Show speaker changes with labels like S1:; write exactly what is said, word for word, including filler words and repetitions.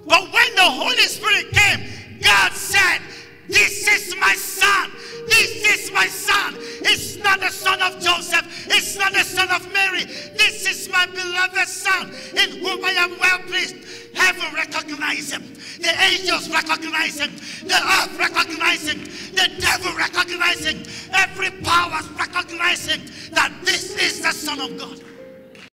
S1: But when the Holy Spirit came, God said, this is my son. This is my son. It's not the son of Joseph. It's not the son of Mary. This is my beloved son in whom I am well pleased. Heaven recognize him. The angels recognize him. The earth recognize him. The devil recognize him. Every power recognize him that this is the Son of God.